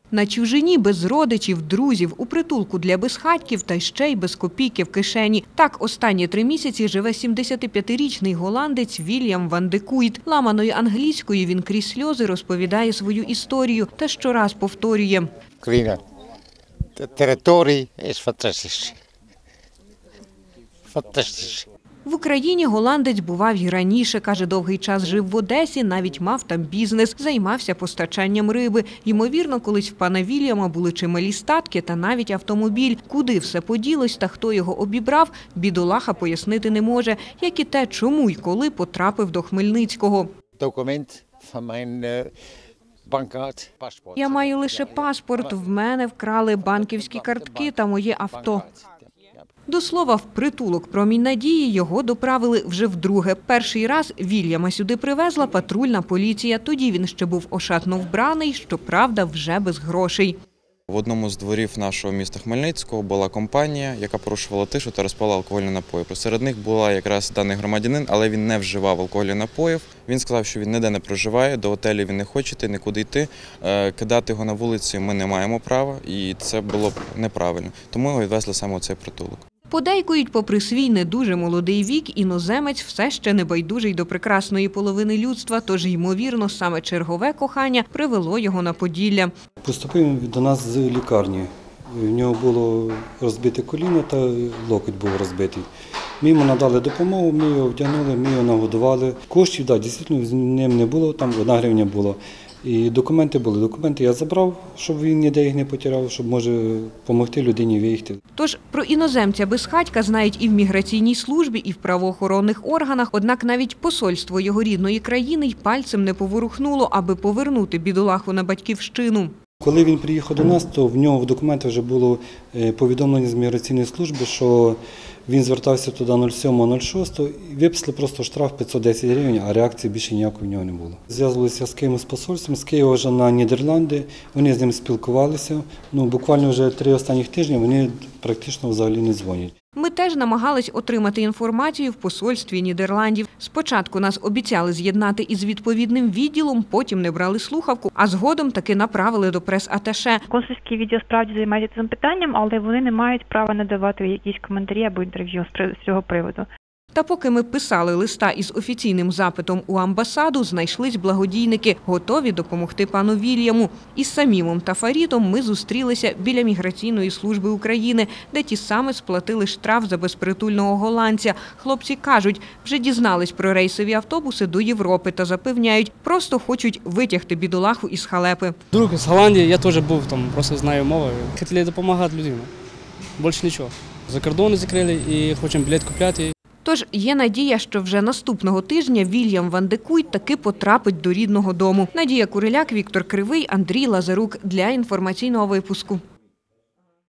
На чужині, без родичів, друзів, у притулку для безхатьків та ще й без копійки в кишені. Так останні 3 місяці живе 75-річний голландець Вільям Ван де Куйт. Ламаною англійською він крізь сльози розповідає свою історію та щораз повторює. Україна, територія є фантастична. Фантастична. В Україні голландець бував і раніше. Каже, довгий час жив в Одесі, навіть мав там бізнес, займався постачанням риби. Ймовірно, колись в пана Вільяма були чималі статки та навіть автомобіль. Куди все поділось та хто його обібрав, бідолаха пояснити не може. Як і те, чому й коли потрапив до Хмельницького. Документ van mijn bankkaart, paspoort. Я маю лише паспорт, в мене вкрали банківські картки та моє авто. До слова, в притулок «Промінь надії» його доправили вже вдруге. Перший раз Вільяма сюди привезла патрульна поліція. Тоді він ще був ошатно вбраний, щоправда, вже без грошей. В одному з дворів нашого міста Хмельницького була компанія, яка порушувала тишу та розпила алкогольні напої. Серед них була якраз даний громадянин, але він не вживав алкогольних напоїв. Він сказав, що він ніде не проживає, до готелю він не хоче йти, нікуди йти. Кидати його на вулиці ми не маємо права, і це було б неправильно. Тому його відвезли саме у цей притулок. Подейкують, попри свій не дуже молодий вік, іноземець все ще не байдужий до прекрасної половини людства, тож, ймовірно, саме чергове кохання привело його на Поділля. Поступив він до нас з лікарні. У нього було розбите коліно та локоть був розбитий. Ми йому надали допомогу, ми його вдягнули, ми його нагодували. Коштів, так, дійсно, з ним не було, там 1 гривня було. І документи були. Документи я забрав, щоб він ніде їх не потеряв, щоб, може, допомогти людині виїхати. Тож про іноземця безхатька знають і в міграційній службі, і в правоохоронних органах. Однак навіть посольство його рідної країни й пальцем не поворухнуло, аби повернути бідолаху на батьківщину. Коли він приїхав до нас, то в нього в документах вже було повідомлення з міграційної служби, що він звертався туди 07.06 і виписали просто штраф 510 гривень, а реакції більше ніякої в нього не було. Зв'язувалися з Києвом з посольством, з Києва вже на Нідерланди, вони з ним спілкувалися. Буквально вже 3 останніх тижні вони практично взагалі не дзвонять. Ми теж намагались отримати інформацію в посольстві Нідерландів. Спочатку нас обіцяли з'єднати із відповідним відділом, потім не брали слухавку, а згодом таки направили до прес-аташе. Консульський відділ справді займається цим питанням, але вони не мають права надавати якісь коментарі або інтерв'ю з цього приводу. Та поки ми писали листа із офіційним запитом у амбасаду, знайшлись благодійники, готові допомогти пану Вільяму. Із Самімом та Фарітом ми зустрілися біля міграційної служби України, де ті саме сплатили штраф за безпритульного голландця. Хлопці кажуть, вже дізнались про рейсові автобуси до Європи та запевняють, просто хочуть витягти бідолаху із халепи. Друг з Голландії, я теж був там, просто знаю мову. Хотіли допомагати людям. Більше нічого. За кордони закрили і хочемо білет купляти. Тож є надія, що вже наступного тижня Вільям Ван де Куйт таки потрапить до рідного дому. Надія Куриляк, Віктор Кривий, Андрій Лазарук для інформаційного випуску.